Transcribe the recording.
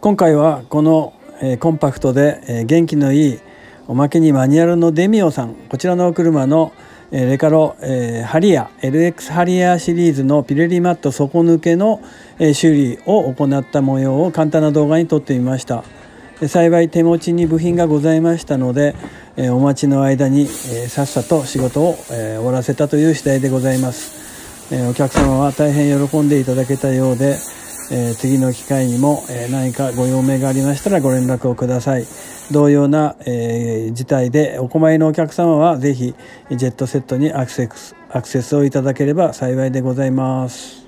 今回はこのコンパクトで元気のいいおまけにマニュアルのデミオさん、こちらの車のレカロハリア LX ハリアシリーズのピレリマット底抜けの修理を行った模様を簡単な動画に撮ってみました。幸い手持ちに部品がございましたのでお待ちの間にさっさと仕事を終わらせたという次第でございます。お客様は大変喜んでいただけたようで、次の機会にも何かご用命がありましたらご連絡をください。同様な事態でお困りのお客様はぜひジェットセットにアクセスをいただければ幸いでございます。